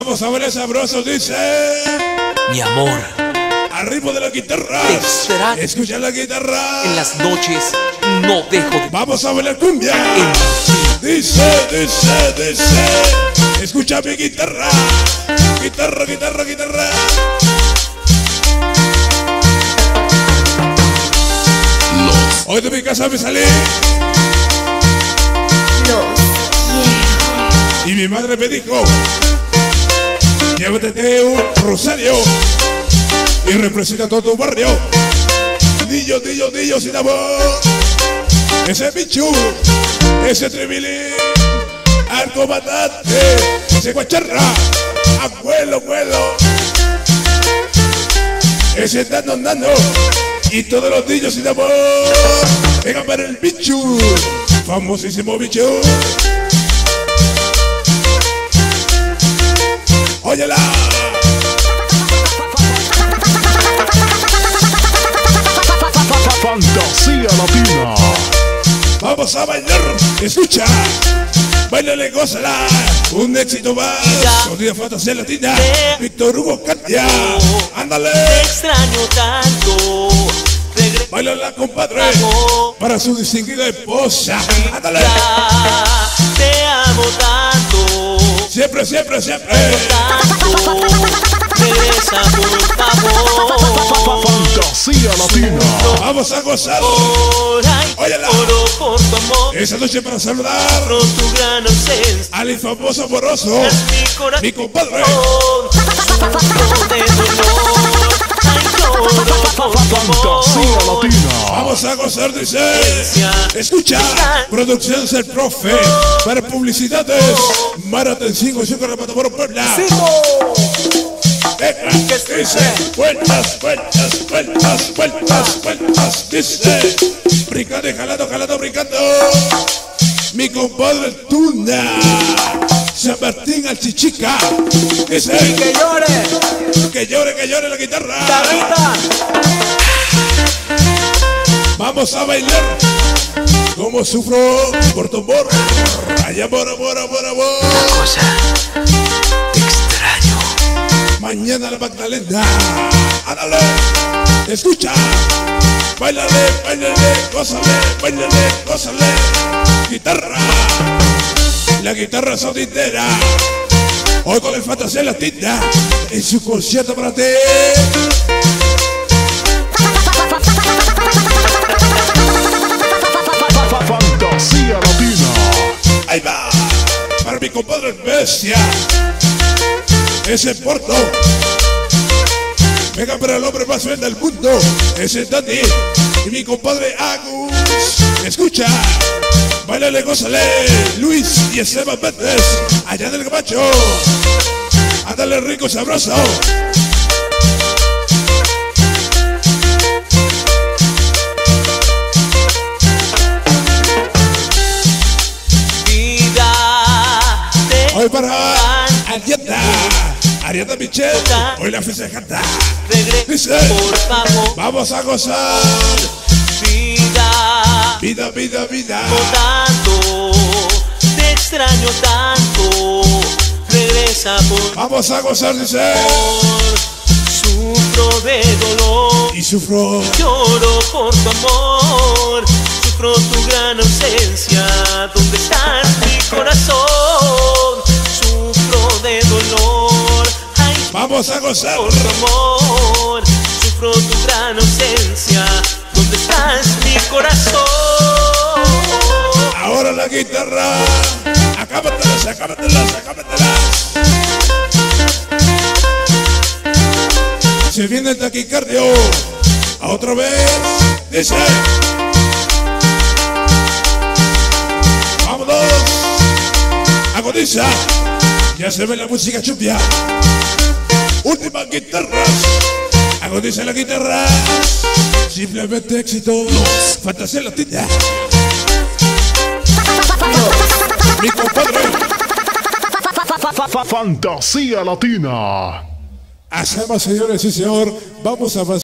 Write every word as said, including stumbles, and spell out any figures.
Vamos a ver sabroso, dice. Mi amor, al ritmo de la guitarra. te extraño. Escucha la guitarra. En las noches no dejo de... Vamos a bailar cumbia. En... Dice, dice, dice. Escucha mi guitarra. Guitarra, guitarra, guitarra. Los. Hoy de mi casa me salí. Los quiero. Y mi madre me dijo: llévate un rosario y representa todo tu barrio. Niño, niño, niño sin amor. Ese bichu, ese tribilín, al comandante, ese guacharra, abuelo, abuelo. Ese nano, nano, y todos los niños sin amor. Venga para el bichu, famosísimo bichu. Óyela. Fantasía Latina. Vamos a bailar, escucha. Bailale, gózala. Un éxito más. Sonido Fantasía Latina. Víctor Hugo Katia. Ándale. Te extraño tanto. Regre- Bailala, compadre. Para su distinguida esposa. Ándale. Te amo tanto. Siempre, siempre, siempre. Tanto. Regresa por favor. Fantasía Latina. Vamos a gozar. Ay, Óyela. oro por tu amor. Esa noche para saludar Por tu gran ausencia. al infamoso amoroso, Es mi corazón. mi compadre. Sufro de dolor. Ay, lloro por tu Fantasía amor. Latina. Vamos a gozar, dice. Escucha, producción del profe. Para publicidades, Maraten cinco, cinco, Rematador Puebla. Venga, dice, vueltas, vueltas, vueltas, vueltas, vueltas. Dice, brincando y jalando, jalando, brincando. Mi compadre Tuna, San Martín al Chichica. Dice, Que llore, que llore, que llore la guitarra. Carita. Vamos a bailar como sufro por tu amor. Ay, amor, amor, amor, amor. Cosa, te extraño. Mañana la Magdalena. Ándale, escucha. Báilale, báilale, gózale, báilale, gózale. Guitarra, la guitarra sonidera. Hoy con el Fantasía Latina en su concierto para ti. Fantasía Latina. Ahí va, para mi compadre Bestia. Ese Porto. Venga para el hombre más grande del mundo. Ese Dani. Y mi compadre Agus. Escucha. Báilale, gózale. Luis y Esteban Méndez. Allá del Gabacho. Ándale rico, sabroso. Vida. Te Hoy para Arieta. Arieta Michelle. Hoy la festejata. regresa Dice, por favor. vamos a gozar. Vida. Vida, vida, vida. Tanto. Te extraño tanto. Regresa por Vamos a gozar, dice. favor. Sufro de dolor. Y sufro. Lloro por tu amor. Sufro tu gran ausencia. ¿Dónde estás, mi corazón? Sufro de dolor. Ay, Vamos a gozar. por tu amor. Sufro tu gran ausencia. ¿Dónde estás, mi corazón? Ahora la guitarra. Acábatelas, acábatelas, acábatelas. Se viene el taquicardio. A otra vez. Dice. Vámonos. Agoniza. Ya se ve la música chumbia. Últimas guitarras. Agoniza la guitarra. Simplemente éxito. Fantasía Latina. Mi compadre. Fantasía Latina. Hacemos, señores y señor. Vamos a avanzar.